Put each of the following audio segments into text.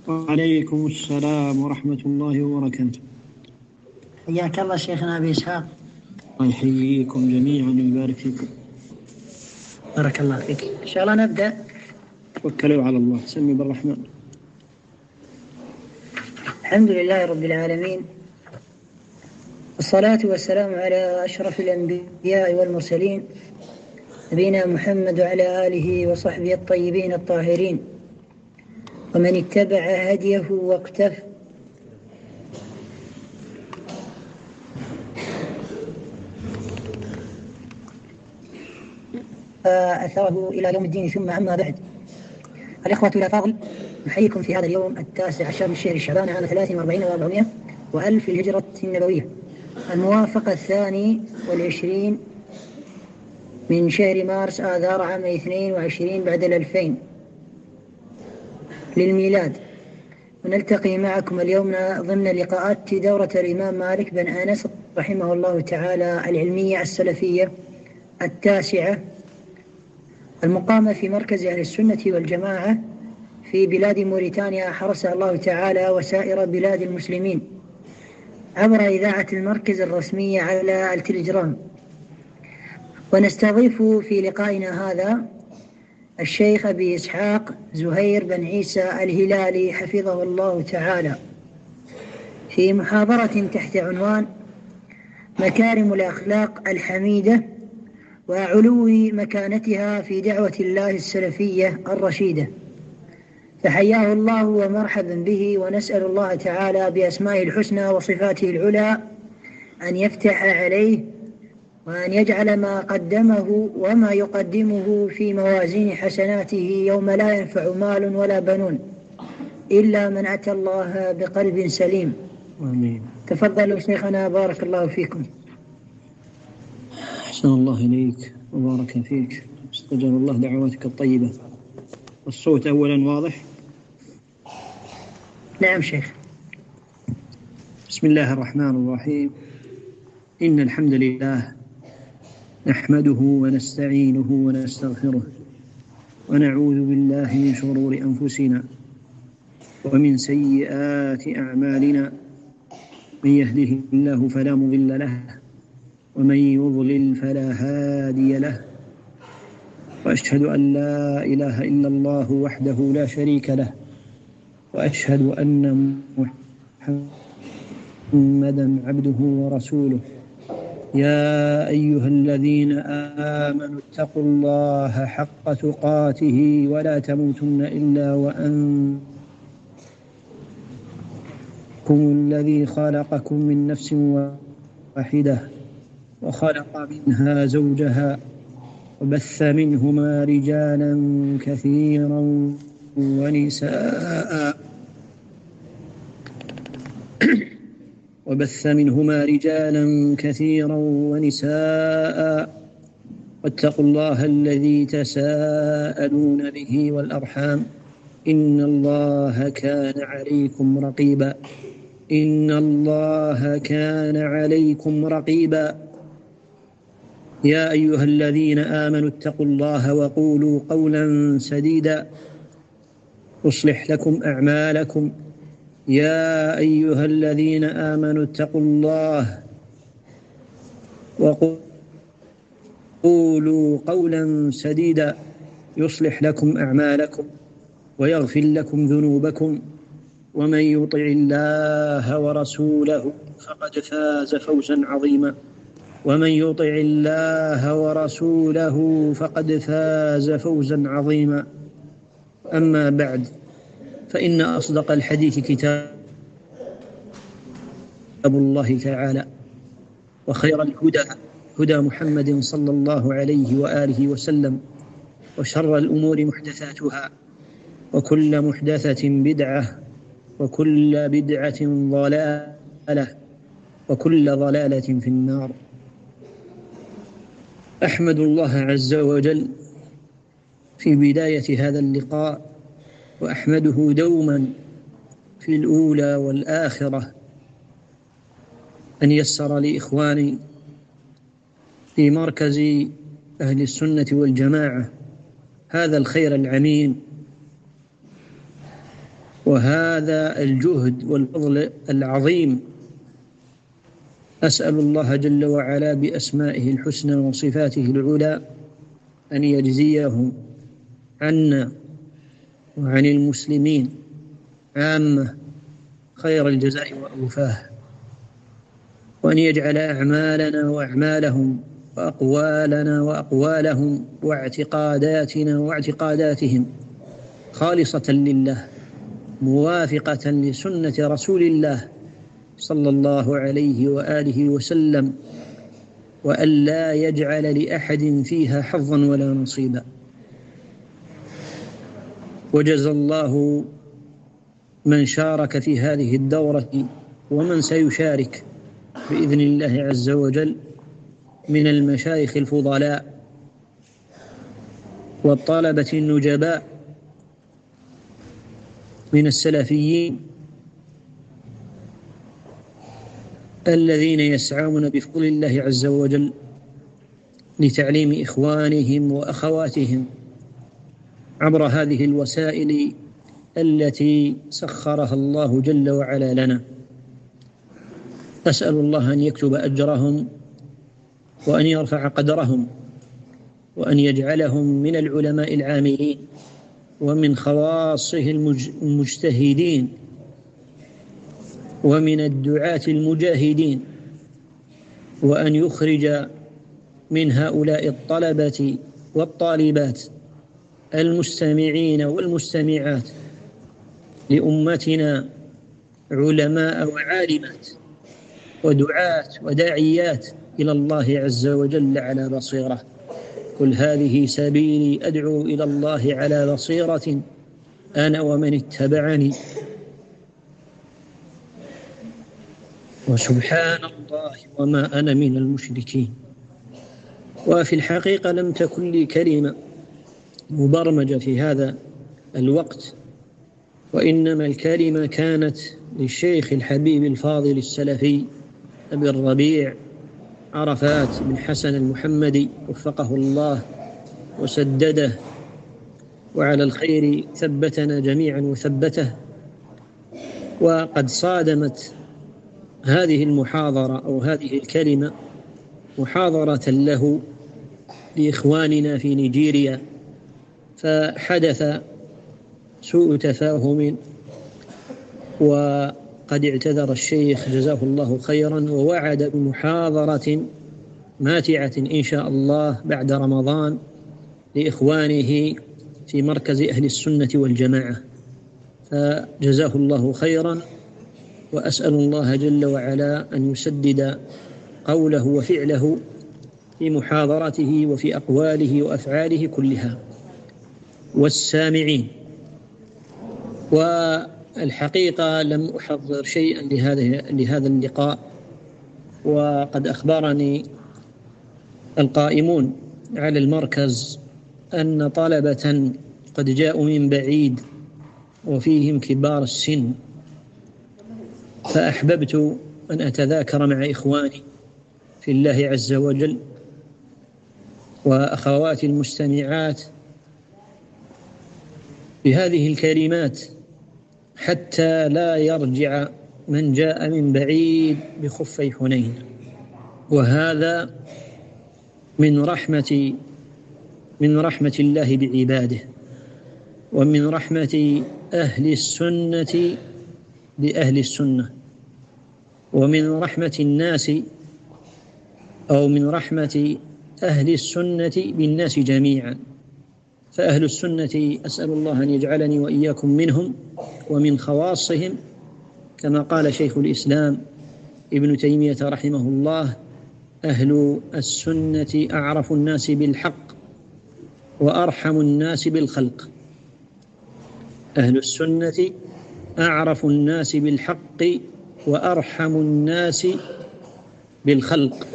وعليكم السلام ورحمة الله وبركاته. حياك الله شيخنا أبي إسحاق. الله يحييكم جميعا ويبارك فيكم. بارك الله فيك. إن شاء الله نبدأ. توكلوا على الله، سمي بالرحمن. الحمد لله رب العالمين، والصلاة والسلام على أشرف الأنبياء والمرسلين، نبينا محمد وعلى آله وصحبه الطيبين الطاهرين، ومن اتبع هديه واقتفى أثره إلى يوم الدين. ثم أما بعد، الإخوة الأفاضل، نحييكم في هذا اليوم 19 من شهر شعبان عام 43 و400 وألف الهجرة النبوية، الموافق 22 من شهر مارس آذار عام 22 بعد 2000 للميلاد. ونلتقي معكم اليوم ضمن لقاءات دورة الإمام مالك بن أنس رحمه الله تعالى العلمية السلفية 9، المقامة في مركز أهل السنة والجماعة في بلاد موريتانيا، حرسها الله تعالى وسائر بلاد المسلمين، عبر إذاعة المركز الرسمية على التليجرام. ونستضيف في لقائنا هذا الشيخ أبي إسحاق زهير بن عيسى الهلالي حفظه الله تعالى، في محاضرة تحت عنوان مكارم الأخلاق الحميدة وعلو مكانتها في دعوة الله السلفية الرشيدة. فحياه الله ومرحبا به، ونسأل الله تعالى بأسمائه الحسنى وصفاته العلى أن يفتح عليه، وأن يجعل ما قدمه وما يقدمه في موازين حسناته يوم لا ينفع مال ولا بنون إلا من أتى الله بقلب سليم. آمين. تفضلوا شيخنا، بارك الله فيكم. أحسن الله إليك وبارك فيك، استجاب الله دعواتك الطيبة. الصوت أولا واضح؟ نعم شيخ. بسم الله الرحمن الرحيم. إن الحمد لله نحمده ونستعينه ونستغفره، ونعوذ بالله من شرور أنفسنا ومن سيئات أعمالنا، من يهده الله فلا مضل له ومن يضلل فلا هادي له، وأشهد أن لا إله إلا الله وحده لا شريك له، وأشهد أن محمدا عبده ورسوله. يا أيها الذين آمنوا اتقوا الله حق تقاته ولا تموتن إلا وأنتم الذي خلقكم من نفس واحدة وخلق منها زوجها وبث منهما رجالا كثيرا ونساء واتقوا الله الذي تساءلون به والأرحام، إن الله كان عليكم رقيبا. يا أيها الذين آمنوا اتقوا الله وقولوا قولا سديدا يصلح لكم أعمالكم. يا أيها الذين آمنوا اتقوا الله وقولوا قولا سديدا يصلح لكم أعمالكم ويغفر لكم ذنوبكم، ومن يطع الله ورسوله فقد فاز فوزا عظيما. أما بعد، فإن أصدق الحديث كتاب الله تعالى، وخير الهدى هدى محمد صلى الله عليه وآله وسلم، وشر الأمور محدثاتها، وكل محدثة بدعة، وكل بدعة ضلالة، وكل ضلالة في النار. أحمد الله عز وجل في بداية هذا اللقاء، وأحمده دوما في الأولى والآخرة أن يسر لإخواني في مركز أهل السنة والجماعة هذا الخير العميم وهذا الجهد والفضل العظيم أسأل الله جل وعلا بأسمائه الحسنى وصفاته العلى أن يجزيهم عنا وعن المسلمين عامة خير الجزاء وأوفاه، وأن يجعل أعمالنا وأعمالهم وأقوالنا وأقوالهم واعتقاداتنا واعتقاداتهم خالصة لله موافقة لسنة رسول الله صلى الله عليه وآله وسلم، وأن لا يجعل لأحد فيها حظا ولا نصيبا. وجزى الله من شارك في هذه الدورة ومن سيشارك بإذن الله عز وجل من المشايخ الفضلاء والطلبة النجباء من السلفيين الذين يسعون بفضل الله عز وجل لتعليم إخوانهم وأخواتهم عبر هذه الوسائل التي سخرها الله جل وعلا لنا. أسأل الله أن يكتب أجرهم وأن يرفع قدرهم وأن يجعلهم من العلماء العاملين ومن خواصه المجتهدين ومن الدعاة المجاهدين، وأن يخرج من هؤلاء الطلبة والطالبات المستمعين والمستمعات لأمتنا علماء وعالمات ودعاة وداعيات إلى الله عز وجل على بصيرة. قل هذه سبيلي أدعو إلى الله على بصيرة أنا ومن اتبعني وسبحان الله وما أنا من المشركين. وفي الحقيقة لم تكن لي كلمة مبرمجة في هذا الوقت، وإنما الكلمة كانت للشيخ الحبيب الفاضل السلفي أبي الربيع عرفات بن حسن المحمدي وفقه الله وسدده وعلى الخير ثبتنا جميعا وثبته. وقد صادمت هذه المحاضرة أو هذه الكلمة محاضرة له لإخواننا في نيجيريا، فحدث سوء تفاهم وقد اعتذر الشيخ جزاه الله خيرا ووعد بمحاضرة ماتعة إن شاء الله بعد رمضان لإخوانه في مركز أهل السنة والجماعة، فجزاه الله خيرا، وأسأل الله جل وعلا أن يسدد قوله وفعله في محاضرته وفي أقواله وأفعاله كلها والسامعين. والحقيقة لم أحضر شيئا لهذا اللقاء، وقد أخبرني القائمون على المركز أن طلبة قد جاءوا من بعيد وفيهم كبار السن، فأحببت أن أتذاكر مع إخواني في الله عز وجل وأخواتي المستمعات بهذه الكلمات حتى لا يرجع من جاء من بعيد بخفي حنين. وهذا من رحمة الله بعباده، ومن رحمة أهل السنة بأهل السنة، ومن رحمة الناس أو من رحمة أهل السنة بالناس جميعا. فأهل السنة أسأل الله أن يجعلني وإياكم منهم ومن خواصهم، كما قال شيخ الإسلام ابن تيمية رحمه الله: أهل السنة أعرف الناس بالحق وأرحم الناس بالخلق. أهل السنة أعرف الناس بالحق وأرحم الناس بالخلق.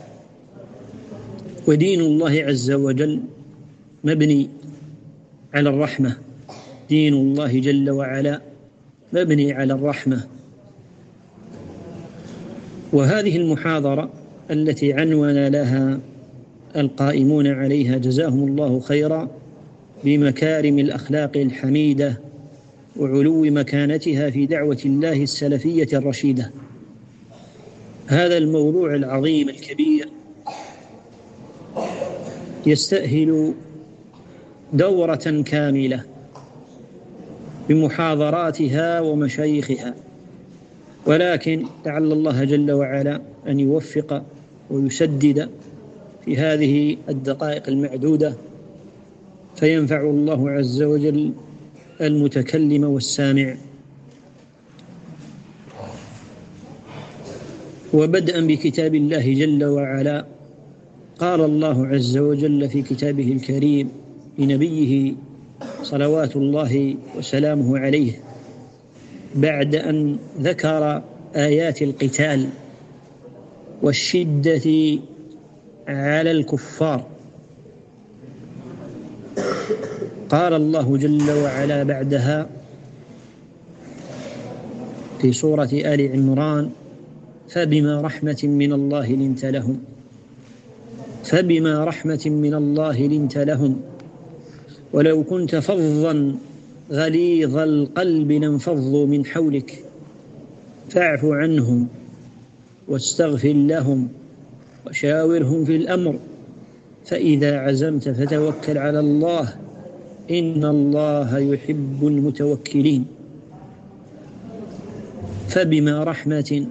ودين الله عز وجل مبني على الرحمة، دين الله جل وعلا مبني على الرحمة. وهذه المحاضرة التي عنون لها القائمون عليها جزاهم الله خيرا بمكارم الأخلاق الحميدة وعلو مكانتها في دعوة الله السلفية الرشيدة. هذا الموضوع العظيم الكبير يستأهل دورة كاملة بمحاضراتها ومشايخها، ولكن لعل الله جل وعلا أن يوفق ويسدد في هذه الدقائق المعدودة، فينفع الله عز وجل المتكلم والسامع. وبدءا بكتاب الله جل وعلا، قال الله عز وجل في كتابه الكريم لنبيه صلوات الله وسلامه عليه، بعد أن ذكر آيات القتال والشدة على الكفار، قال الله جل وعلا بعدها في سورة آل عمران: فبما رحمة من الله لنت لهم، فبما رحمة من الله لنت لهم، ولو كنت فظا غليظ القلب لانفضوا من حولك، فاعف عنهم واستغفر لهم وشاورهم في الأمر، فإذا عزمت فتوكل على الله إن الله يحب المتوكلين. فبما رحمة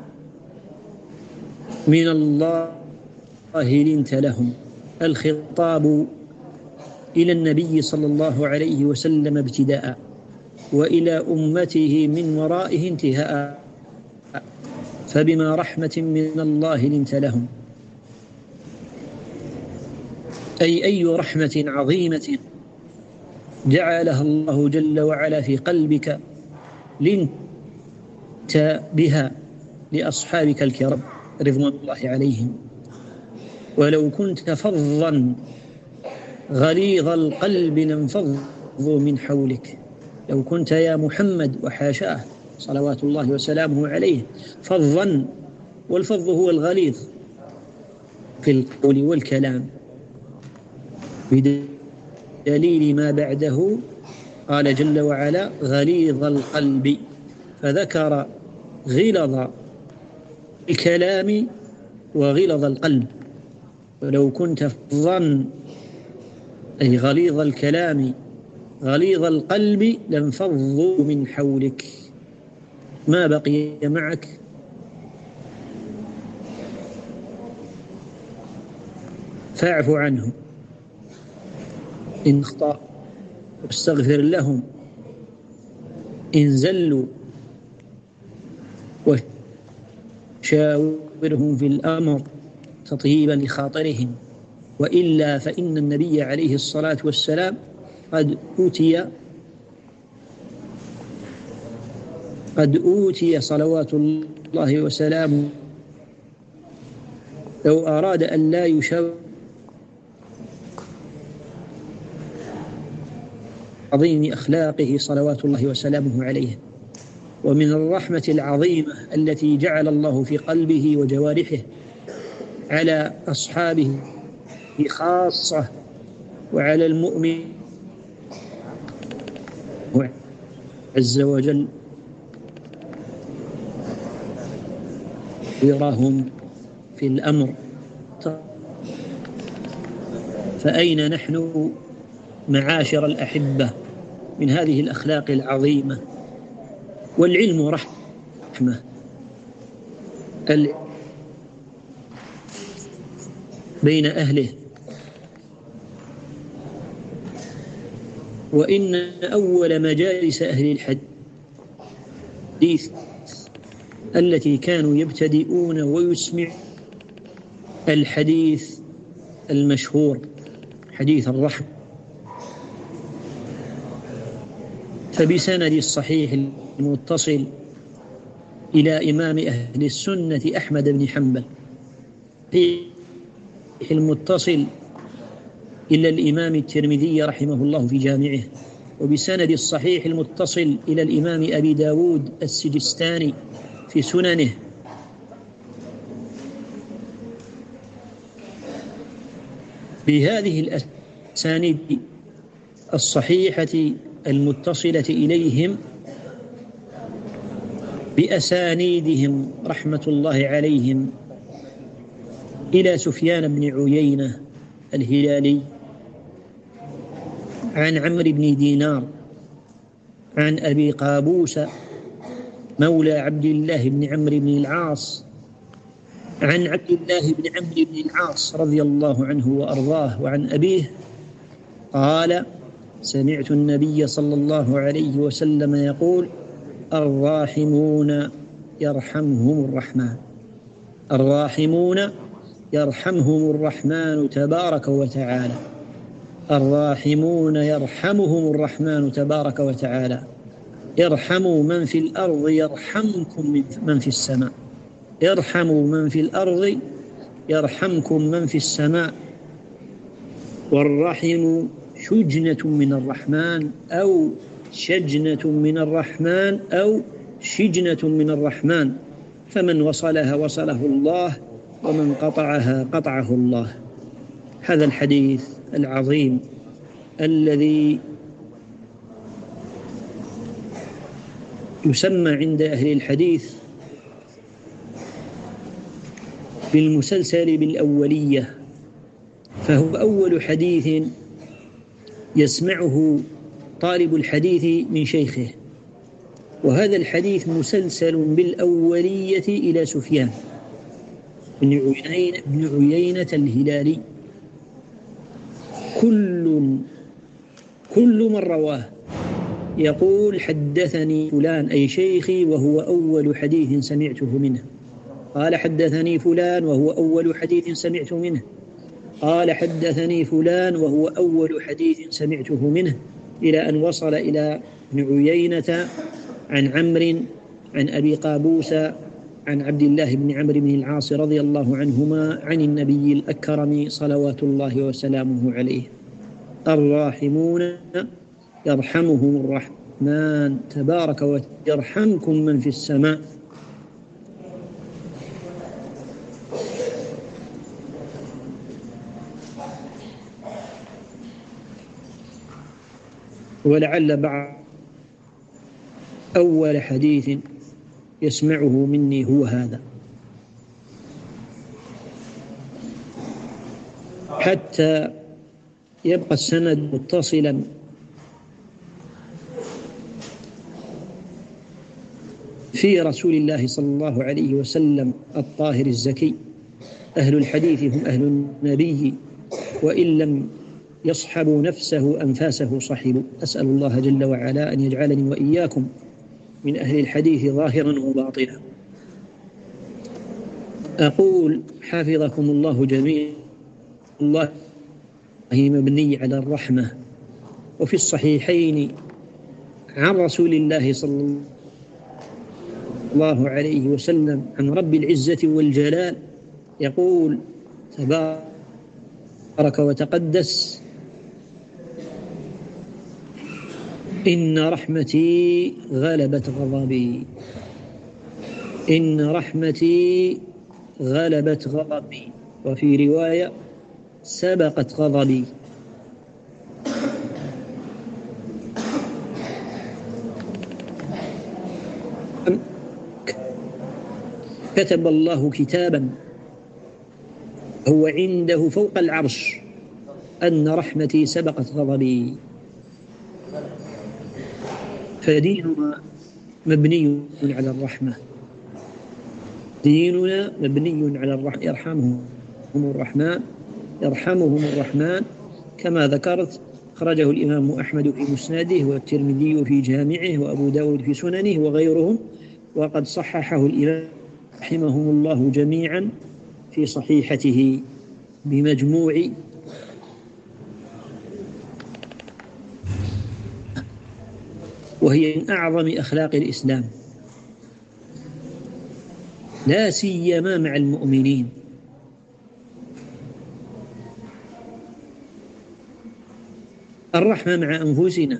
من الله لنت لهم، الخطاب إلى النبي صلى الله عليه وسلم ابتداء، وإلى أمته من ورائه انتهاء. فبما رحمة من الله لنت لهم، أي رحمة عظيمة جعلها الله جل وعلا في قلبك لنت بها لأصحابك الكرام رضوان الله عليهم. ولو كنت فظا غليظ القلب لانفضوا من حولك، لو كنت يا محمد وحاشاه صلوات الله وسلامه عليه فظا، والفظ هو الغليظ في القول والكلام، بدليل ما بعده قال جل وعلا: غليظ القلب، فذكر غلظ الكلام وغلظ القلب. ولو كنت فظا أي غليظ الكلام غليظ القلب لانفضوا من حولك، ما بقي معك فاعف عنهم إن اخطأوا واستغفر لهم إن زلوا وشاورهم في الأمر تطييبا لخاطرهم، وإلا فإن النبي عليه الصلاة والسلام قد أوتي صلوات الله وسلامه، لو أراد أن لا يشاور عظيم أخلاقه صلوات الله وسلامه عليه، ومن الرحمة العظيمة التي جعل الله في قلبه وجوارحه على أصحابه خاصة وعلى المؤمن عز وجل يراهم في الأمر. فأين نحن معاشر الأحبة من هذه الأخلاق العظيمة؟ والعلم رحمة، بين أهله. وإن أول مجالس أهل الحديث التي كانوا يبتدئون ويسمع الحديث المشهور حديث الرحمة، فبسند الصحيح المتصل إلى إمام أهل السنة أحمد بن حنبل، المتصل إلى الإمام الترمذي رحمه الله في جامعه، وبسند الصحيح المتصل إلى الإمام أبي داود السجستاني في سننه، بهذه الأسانيد الصحيحة المتصلة إليهم بأسانيدهم رحمة الله عليهم إلى سفيان بن عيينة الهلالي عن عمرو بن دينار عن أبي قابوس مولى عبد الله بن عمرو بن العاص عن عبد الله بن عمرو بن العاص رضي الله عنه وأرضاه وعن أبيه قال: سمعت النبي صلى الله عليه وسلم يقول: الراحمون يرحمهم الرحمن، الراحمون يرحمهم الرحمن تبارك وتعالى، الراحمون يرحمهم الرحمن تبارك وتعالى، ارحموا من في الأرض يرحمكم من في السماء، ارحموا من في الأرض يرحمكم من في السماء. والرحم شجنة من الرحمن أو شجنة من الرحمن أو شجنة من الرحمن، فمن وصلها وصله الله ومن قطعها قطعه الله. هذا الحديث العظيم الذي يسمى عند أهل الحديث بالمسلسل بالأولية، فهو أول حديث يسمعه طالب الحديث من شيخه، وهذا الحديث مسلسل بالأولية إلى سفيان بن عيينة الهلالي. كل من رواه يقول: حدثني فلان أي شيخي وهو أول حديث سمعته منه، قال: حدثني فلان وهو أول حديث سمعت منه، قال: حدثني فلان وهو أول حديث سمعته منه، إلى أن وصل إلى ابن عيينة عن عمرو عن أبي قابوس عن عبد الله بن عمرو بن العاص رضي الله عنهما عن النبي الأكرم صلوات الله وسلامه عليه: الراحمون يرحمهم الرحمن تبارك وتعالى، يرحمكم من في السماء. ولعل بعض أول حديث يسمعه مني هو هذا، حتى يبقى السند متصلا في رسول الله صلى الله عليه وسلم الطاهر الزكي. أهل الحديث هم أهل النبي، وإن لم يصحبوا نفسه أنفاسه صحبوا. أسأل الله جل وعلا أن يجعلني وإياكم من أهل الحديث ظاهرا وباطنا. أقول حفظكم الله جميعا، الله مبني على الرحمة، وفي الصحيحين عن رسول الله صلى الله عليه وسلم عن رب العزة والجلال يقول تبارك وتقدس: إن رحمتي غلبت غضبي، إن رحمتي غلبت غضبي، وفي رواية سبقت غضبي. كتب الله كتابا هو عنده فوق العرش أن رحمتي سبقت غضبي. فديننا مبني على الرحمة، ديننا مبني على الرحمة. يرحمهم الرحمن كما ذكرت. خرجه الإمام أحمد في مسنده، والترمذي في جامعه، وأبو داود في سننه، وغيرهم، وقد صححه الإمام رحمهم الله جميعا في صحيحته بمجموع وهي من أعظم أخلاق الإسلام، لا سيما مع المؤمنين. الرحمة مع أنفسنا،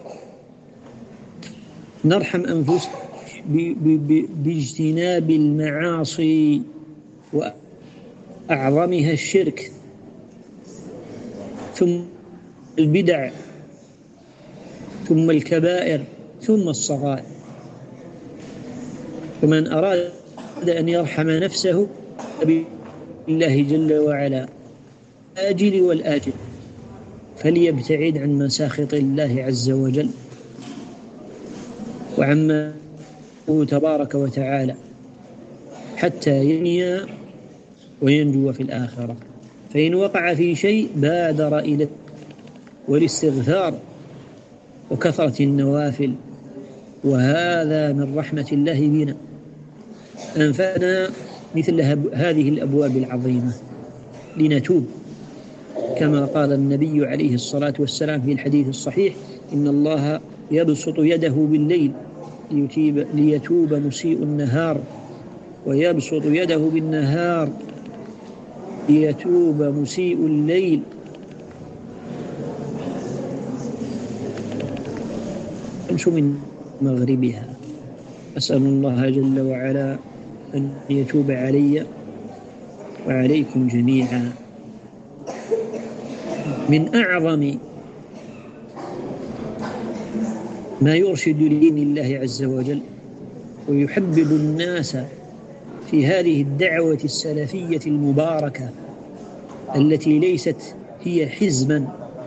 نرحم أنفسنا باجتناب المعاصي وأعظمها الشرك، ثم البدع، ثم الكبائر، ثم الصغائر. ومن أراد أن يرحم نفسه بالله جل وعلا الآجل والآجل فليبتعد عن مساخط الله عز وجل وعما تبارك وتعالى حتى ينيا وينجو في الآخرة. فإن وقع في شيء بادر إلى والاستغفار وكثرة النوافل، وهذا من رحمة الله بنا. أنفعنا مثل هذه الأبواب العظيمة لنتوب، كما قال النبي عليه الصلاة والسلام في الحديث الصحيح: إن الله يبسط يده بالليل ليتوب مسيء النهار، ويبسط يده بالنهار ليتوب مسيء الليل. أمس من مغربها. أسأل الله جل وعلا أن يتوب علي وعليكم جميعا. من أعظم ما يرشد لدين الله عز وجل ويحبب الناس في هذه الدعوة السلفية المباركة التي ليست هي حزبا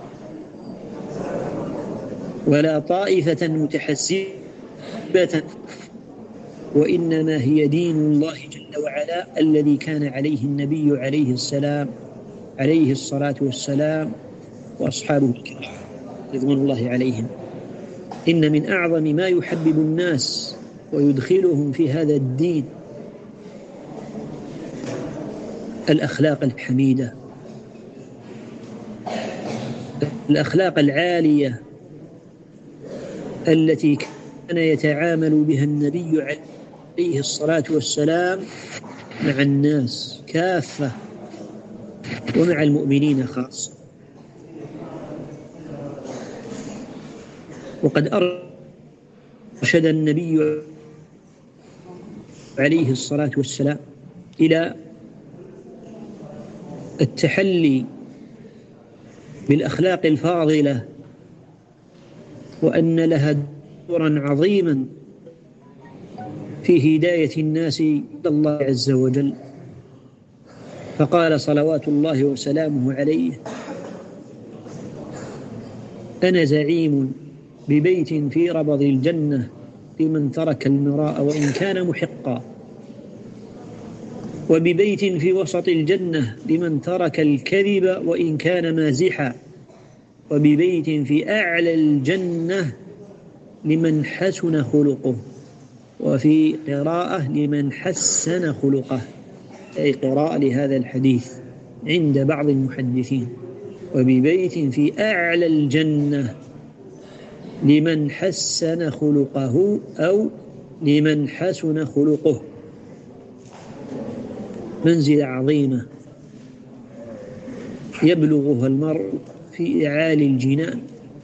ولا طائفة متحزبة، وإنما هي دين الله جل وعلا الذي كان عليه النبي عليه الصلاة والسلام وأصحابه الكرام رضوان الله عليهم. إن من أعظم ما يحبب الناس ويدخلهم في هذا الدين الأخلاق الحميدة، الأخلاق العالية التي كان يتعامل بها النبي عليه الصلاة والسلام مع الناس كافة ومع المؤمنين خاصة. وقد أرشد النبي عليه الصلاة والسلام إلى التحلي بالأخلاق الفاضلة، وأن لها دورا عظيما في هداية الناس إلى الله عز وجل. فقال صلوات الله وسلامه عليه: أنا زعيم ببيت في ربض الجنة لمن ترك المراء وإن كان محقا، وببيت في وسط الجنة لمن ترك الكذب وإن كان مازحا، وببيت في أعلى الجنة لمن حسن خلقه، وفي قراءة لمن حسن خلقه، أي قراءة لهذا الحديث عند بعض المحدثين: وببيت في أعلى الجنة لمن حسن خلقه أو لمن حسن خلقه. منزلة عظيمة يبلغها المرء في إعالي الجنان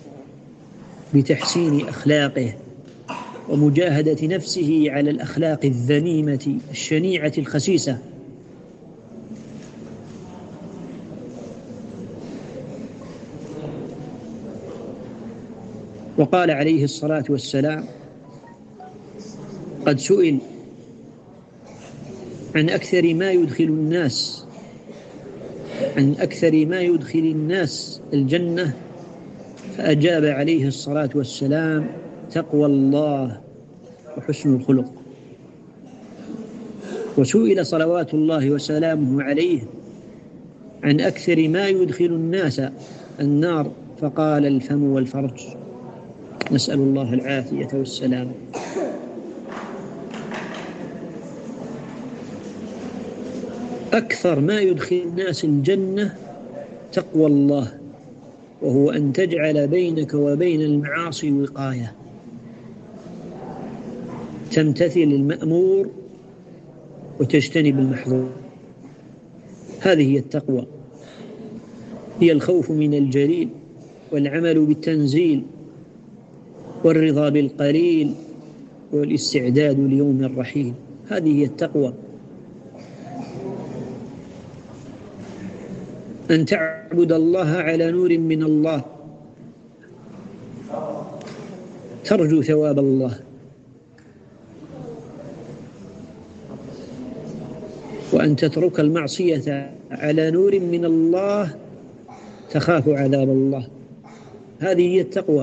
بتحسين أخلاقه ومجاهدة نفسه على الأخلاق الذميمة الشنيعة الخسيسة. وقال عليه الصلاة والسلام: قد سئل عن أكثر ما يدخل الناس الجنة، فأجاب عليه الصلاة والسلام: تقوى الله وحسن الخلق. وسئل صلوات الله وسلامه عليه عن أكثر ما يدخل الناس النار، فقال: الفم والفرج. نسأل الله العافية والسلام. أكثر ما يدخل الناس الجنة تقوى الله، وهو أن تجعل بينك وبين المعاصي وقاية، تمتثل المأمور وتجتنب المحظور. هذه هي التقوى، هي الخوف من الجليل والعمل بالتنزيل والرضا بالقليل والاستعداد ليوم الرحيل. هذه هي التقوى، أن تعبد الله على نور من الله، ترجو ثواب الله، وأن تترك المعصية على نور من الله تخاف عذاب الله. هذه هي التقوى.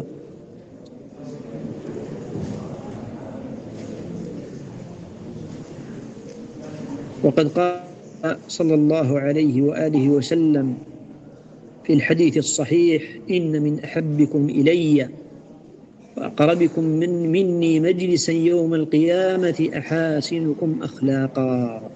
وقد قال صلى الله عليه وآله وسلم في الحديث الصحيح: إن من أحبكم إلي وأقربكم مني مجلسا يوم القيامة أحاسنكم أخلاقا.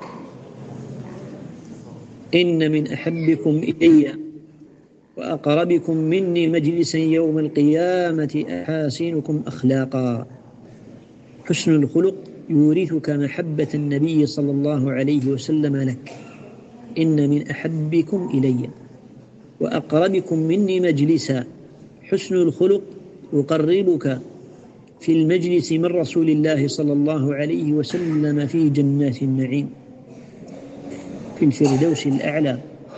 إن من أحبكم إلي وأقربكم مني مجلسا يوم القيامة أحاسنكم أخلاقا. حسن الخلق يورثك محبة النبي صلى الله عليه وسلم لك. إن من أحبكم إلي وأقربكم مني مجلسا. حسن الخلق يقربك في المجلس من رسول الله صلى الله عليه وسلم في جنات النعيم، في الفردوس الأعلى.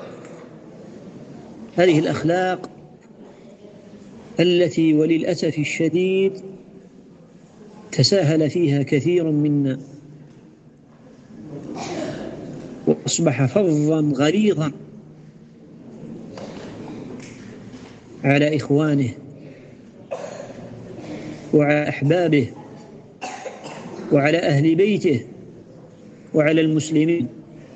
هذه الأخلاق التي وللأسف الشديد تساهل فيها كثير منا، وأصبح فظا غليظا على إخوانه وعلى أحبابه وعلى أهل بيته وعلى المسلمين.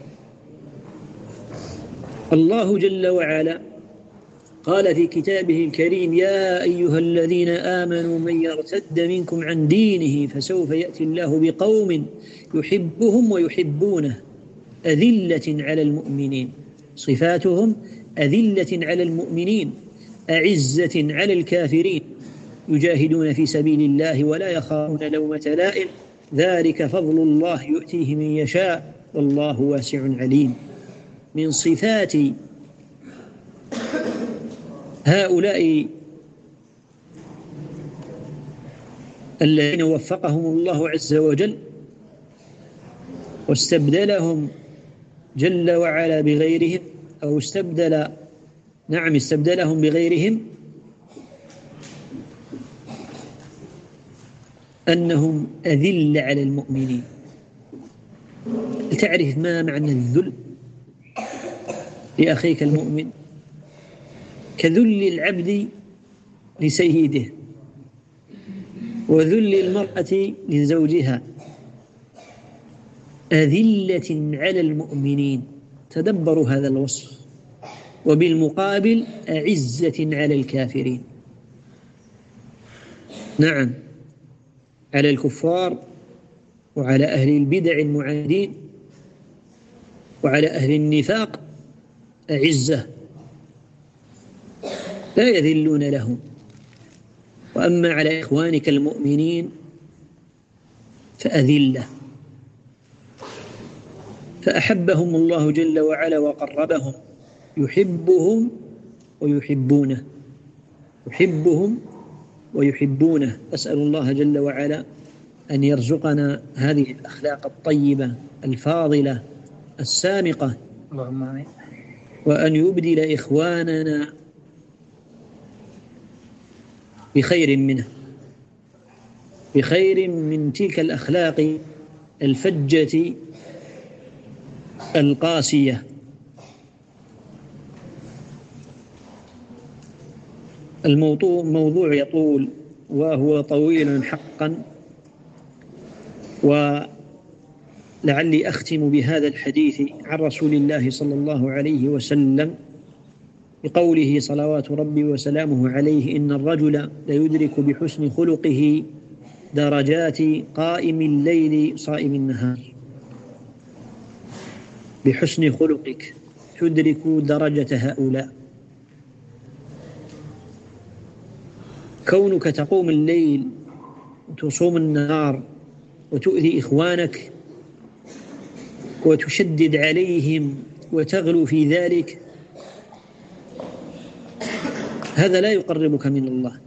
الله جل وعلا قال في كتابه الكريم: يا أيها الذين آمنوا من يرتد منكم عن دينه فسوف يأتي الله بقوم يحبهم ويحبونه أذلة على المؤمنين. صفاتهم: أذلة على المؤمنين أعزة على الكافرين يجاهدون في سبيل الله ولا يخافون لومة لائم ذلك فضل الله يؤتيه من يشاء والله واسع عليم. من صفات هؤلاء الذين وفقهم الله عز وجل واستبدلهم جل وعلا بغيرهم، أو استبدلهم بغيرهم، أنهم أذل على المؤمنين. تعرف ما معنى الذل لأخيك المؤمن؟ كذل العبد لسيده وذل المرأة لزوجها. أذلة على المؤمنين، تدبروا هذا الوصف. وبالمقابل أعزة على الكافرين. نعم، على الكفار وعلى أهل البدع المعاندين وعلى أهل النفاق أعزة لا يذلون لهم. وأما على إخوانك المؤمنين فأذلة. فأحبهم الله جل وعلا وقربهم، يحبهم ويحبونه، يحبهم ويحبونه. أسأل الله جل وعلا أن يرزقنا هذه الأخلاق الطيبة الفاضلة السامقة، اللهم آمين. وأن يبدل إخواننا بخير منه، بخير من تلك الأخلاق الفجة القاسية. الموضوع يطول وهو طويل حقا، ولعلي أختم بهذا الحديث عن رسول الله صلى الله عليه وسلم بقوله صلوات ربي وسلامه عليه: إن الرجل ليدرك بحسن خلقه درجات قائم الليل صائم النهار. بحسن خلقك تدرك درجة هؤلاء. كونك تقوم الليل وتصوم النهار وتؤذي إخوانك وتشدد عليهم وتغلو في ذلك، هذا لا يقربك من الله،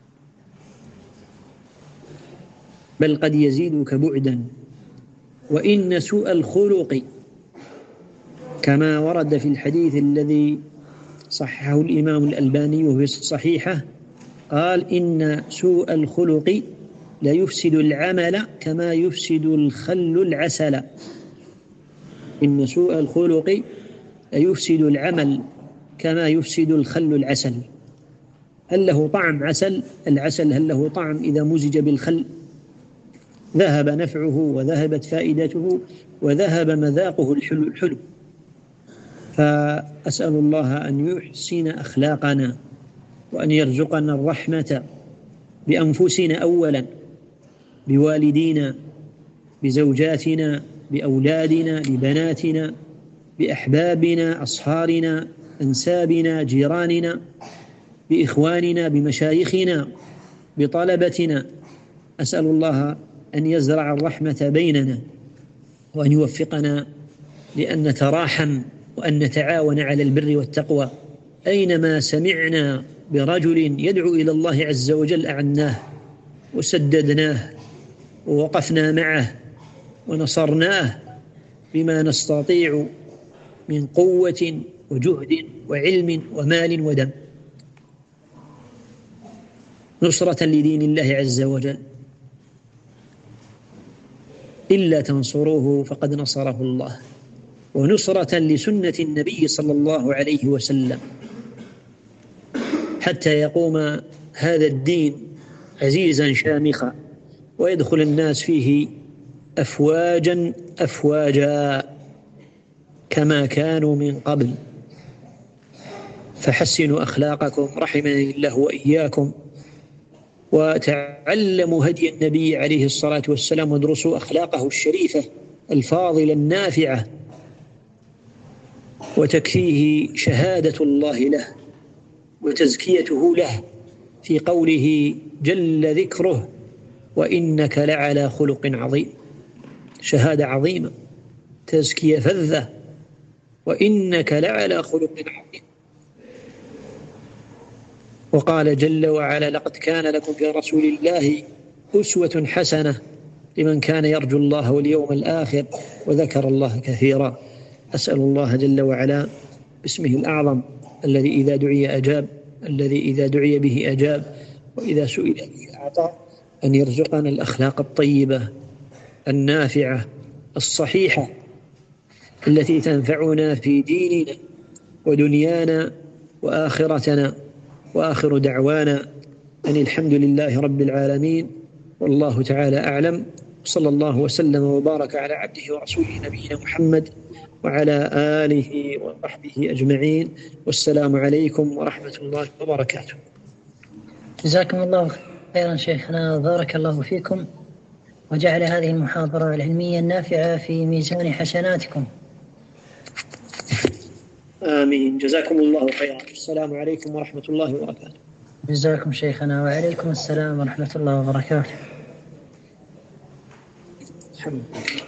بل قد يزيدك بعدا. وإن سوء الخلق كما ورد في الحديث الذي صححه الإمام الألباني في الصحيحة، قال: إن سوء الخلق لا يفسد العمل كما يفسد الخل العسل. إن سوء الخلق يفسد العمل كما يفسد الخل العسل. هل له طعم عسل؟ العسل هل له طعم إذا مزج بالخل؟ ذهب نفعه وذهبت فائدته وذهب مذاقه الحلو. فأسأل الله أن يحسن أخلاقنا وأن يرزقنا الرحمة بأنفسنا أولا، بوالدينا، بزوجاتنا، بأولادنا، ببناتنا، بأحبابنا، أصهارنا، أنسابنا، جيراننا، بإخواننا، بمشايخنا، بطلبتنا. أسأل الله أن يزرع الرحمة بيننا وأن يوفقنا لأن نتراحم وأن نتعاون على البر والتقوى. أينما سمعنا برجل يدعو إلى الله عز وجل أعناه وسددناه ووقفنا معه ونصرناه بما نستطيع من قوة وجهد وعلم ومال ودم نصرة لدين الله عز وجل. إلا تنصروه فقد نصره الله، ونصرة لسنة النبي صلى الله عليه وسلم حتى يقوم هذا الدين عزيزا شامخا ويدخل الناس فيه أفواجا أفواجا كما كانوا من قبل. فحسنوا أخلاقكم رحمني الله وإياكم، وتعلموا هدي النبي عليه الصلاة والسلام وادرسوا أخلاقه الشريفة الفاضلة النافعة، وتكفيه شهادة الله له وتزكيته له في قوله جل ذكره وإنك لعلى خلق عظيم. شهادة عظيمة، تزكية فذة، وإنك لعلى خلق عظيم. وقال جل وعلا لقد كان لكم في رسول الله أسوة حسنة لمن كان يرجو الله واليوم الآخر وذكر الله كثيرا. أسأل الله جل وعلا باسمه الأعظم الذي إذا دعي أجاب، الذي إذا دعي به أجاب، وإذا سئل به أعطى، أن يرزقنا الأخلاق الطيبة النافعة الصحيحة التي تنفعنا في ديننا ودنيانا وآخرتنا. وآخر دعوانا أن الحمد لله رب العالمين، والله تعالى أعلم، صلى الله وسلم وبارك على عبده ورسوله نبينا محمد وعلى آله وصحبه أجمعين، والسلام عليكم ورحمة الله وبركاته. جزاكم الله خيرا شيخنا، بارك الله فيكم وجعل هذه المحاضرة العلمية النافعة في ميزان حسناتكم. آمين. جزاكم الله خيرا. السلام عليكم ورحمة الله وبركاته. جزاكم شيخنا، وعليكم السلام ورحمة الله وبركاته. الحمد لله.